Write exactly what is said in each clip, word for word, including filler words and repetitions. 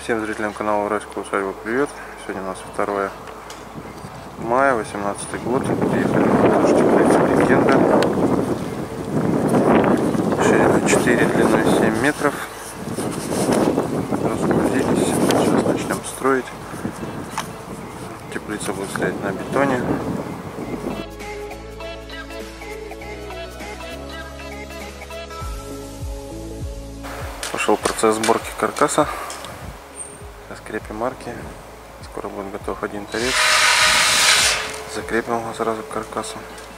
Всем зрителям канала Уральская усадьба привет! Сегодня у нас второе мая, восемнадцатый год. Приехали на теплицу Легенда. Шириной четыре, длиной семь метров. Разгрузились. Сейчас начнем строить. Теплица будет стоять на бетоне. Пошел процесс сборки каркаса. Сейчас крепим арки. Скоро будет готов один торец. Закрепим его сразу к каркасу.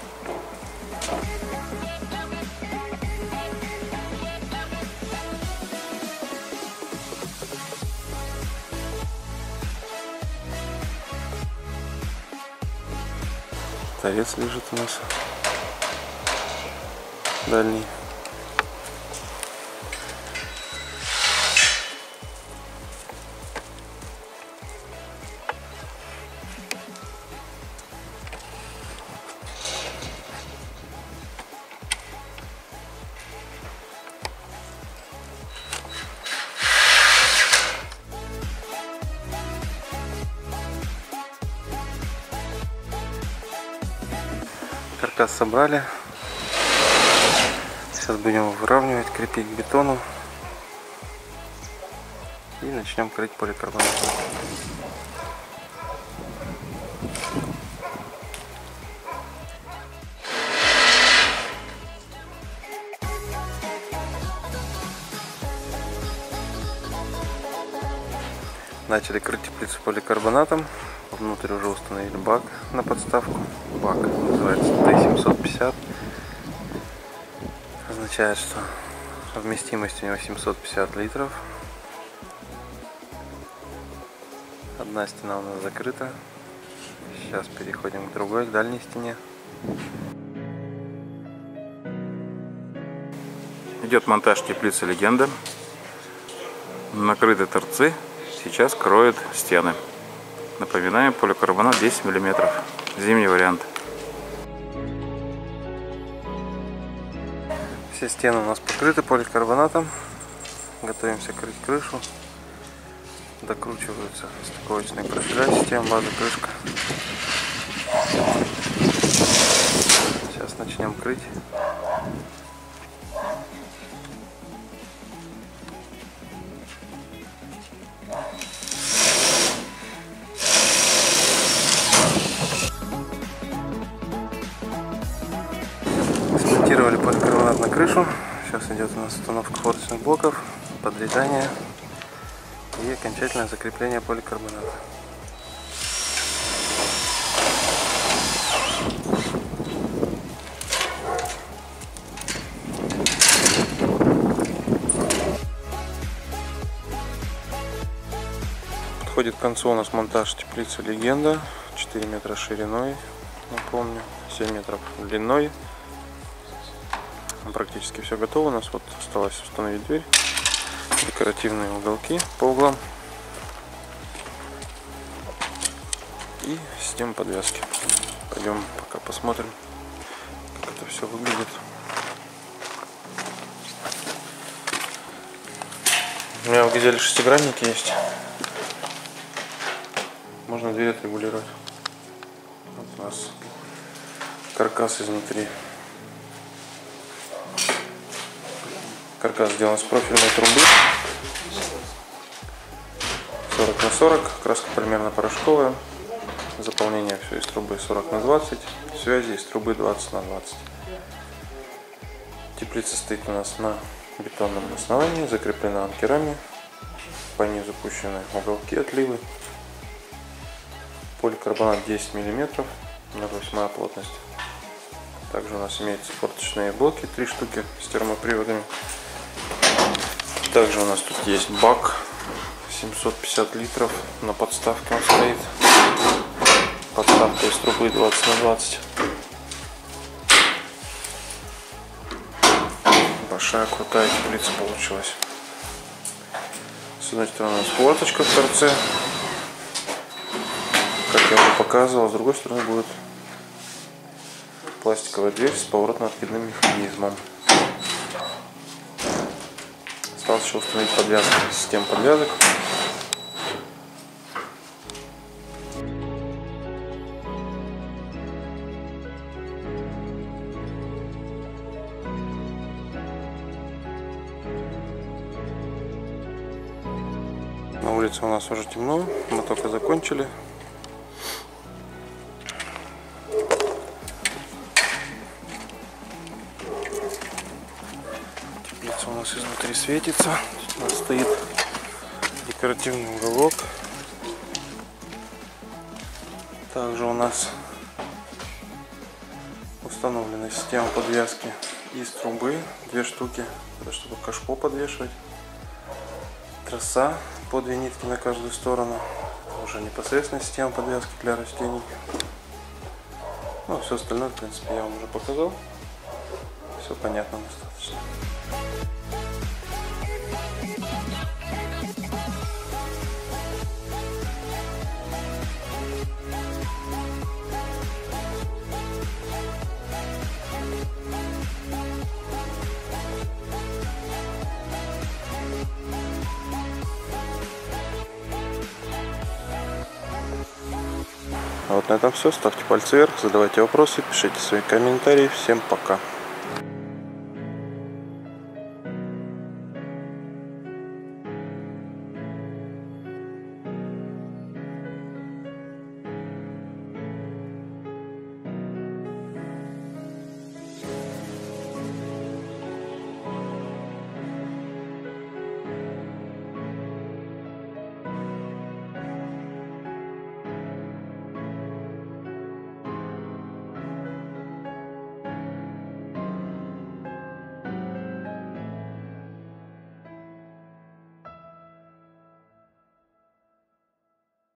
Торец лежит у нас дальний. Каркас собрали. Сейчас будем выравнивать, крепить к бетону и начнем крыть поликарбонатом. Начали крыть теплицу поликарбонатом. Внутрь уже установили бак на подставку. Бак называется Т семьсот пятьдесят. Означает, что вместимость у него семьсот пятьдесят литров. Одна стена у нас закрыта. Сейчас переходим к другой, к дальней стене. Идет монтаж теплицы Легенда. Накрыты торцы. Сейчас кроют стены. Напоминаем, поликарбонат десять миллиметров. Зимний вариант. Все стены у нас покрыты поликарбонатом. Готовимся крыть крышу. Докручиваются стыковочные профиля, система база крышка. Сейчас начнем крыть. Смонтировали поликарбонат на крышу. Сейчас идет у нас установка форточных блоков, подрезание и окончательное закрепление поликарбоната. Подходит к концу у нас монтаж теплицы Легенда. четыре метра шириной, напомню, семь метров длиной. Практически все готово. У нас вот осталось установить дверь, декоративные уголки по углам и система подвески. Пойдем пока посмотрим, как это все выглядит. У меня в Газели шестигранники есть. Можно дверь отрегулировать. Вот у нас каркас изнутри. Каркас сделан с профильной трубы сорок на сорок, краска полимерно-порошковая, заполнение все из трубы сорок на двадцать, связи из трубы двадцать на двадцать. Теплица стоит у нас на бетонном основании, закреплена анкерами, по низу пущены уголки отливы, поликарбонат десять миллиметров, ноль восемь плотность. Также у нас имеются форточные блоки, три штуки с термоприводами. Также у нас тут есть бак семьсот пятьдесят литров, на подставке он стоит. Подставка из трубы двадцать на двадцать. Большая крутая теплица получилась. С одной стороны у нас форточка в торце, как я уже показывал, с другой стороны будет пластиковая дверь с поворотно-откидным механизмом. Осталось еще установить подвязку, систему подвязок. улице у нас уже темно, мы только закончили. Теплица у нас изнутри светится. Тут у нас стоит декоративный уголок. Также у нас установлена система подвески из трубы, две штуки, чтобы кашпо подвешивать. Троса по две нитки на каждую сторону. Уже непосредственно система подвески для растений. Ну, все остальное, в принципе, я вам уже показал. Все понятно достаточно. А вот на этом все. Ставьте пальцы вверх, задавайте вопросы, пишите свои комментарии. Всем пока.